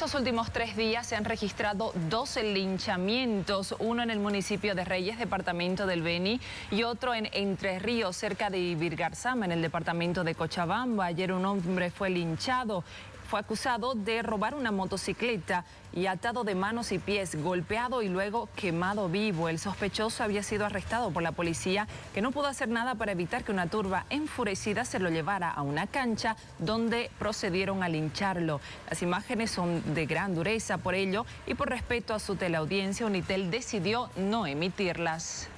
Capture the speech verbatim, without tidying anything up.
estos últimos tres días se han registrado doce linchamientos, uno en el municipio de Reyes, departamento del Beni, y otro en Entre Ríos, cerca de Ibirgarzama, en el departamento de Cochabamba. Ayer un hombre fue linchado. Fue acusado de robar una motocicleta y atado de manos y pies, golpeado y luego quemado vivo. El sospechoso había sido arrestado por la policía, que no pudo hacer nada para evitar que una turba enfurecida se lo llevara a una cancha donde procedieron a lincharlo. Las imágenes son de gran dureza. Por ello y por respeto a su teleaudiencia, Unitel decidió no emitirlas.